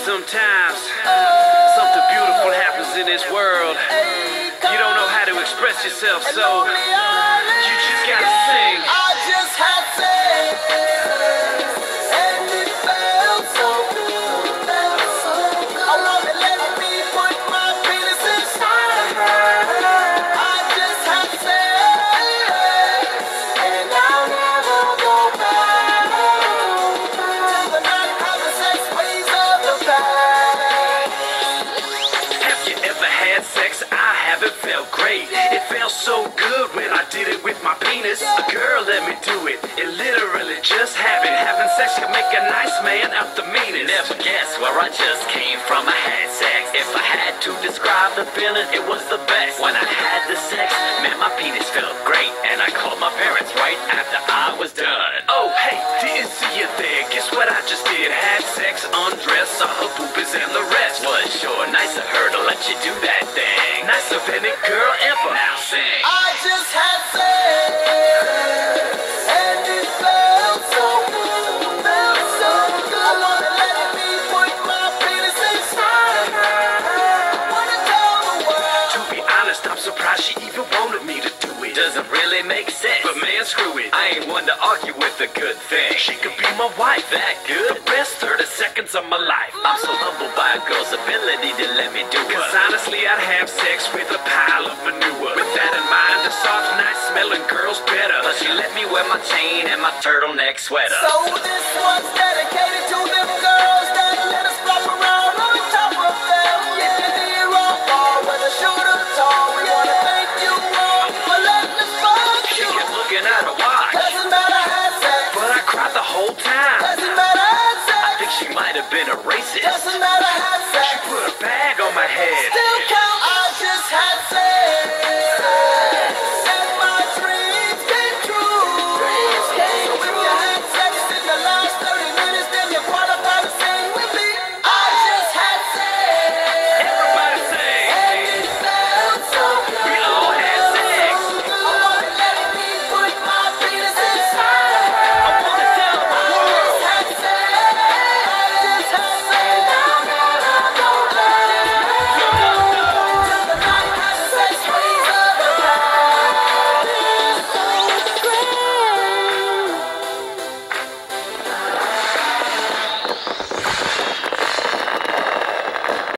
Sometimes, something beautiful happens in this world. You don't know how to express yourself, so you just gotta sing. I just had sex, and it felt so good. I wanna let me put my penis inside her. I just had sex, and I'll never go back till the night of the sex ways of the past. Have you ever had sex? I haven't felt great. It felt so good when I did it with my penis. A girl let me do it. It literally just happened. Having sex can make a nice man out the meanest. Never guess where I just came from. I had sex. If I had to describe the feeling, it was the best. When I had the sex, man, my penis felt great. And I called my parents right after I was done. Oh, hey, didn't see you there. Guess what I just did? Had sex, undressed, saw her poopies and the rest. Was sure nice of her to let you do that thing. Nice of any girl ever. Now sing. I just had sex, and it felt so good. I wanna let me put my penis inside her. Wanna tell the world. To be honest, I'm surprised she even wanted me to do it. Doesn't really make sense. But man, screw it. I ain't one to argue with a good thing. She could be my wife. That good? The best 30 seconds of my life. I'm so humbled by a girl's ability to let me do Cause it. honestly, I'd have sex with a pile of manure. With that in mind, the soft, nice smelling girl's better. But she let me wear my chain and my turtleneck sweater. So this one's dedicated to them girls that let us flop around on top of them. If you need rock ball, whether short or tall, we wanna thank you all for letting us fuck She you. kept looking at her watch, Doesn't matter, had sex. but I cried the whole time. Doesn't matter, had I think sex. she might have been a racist. Doesn't matter.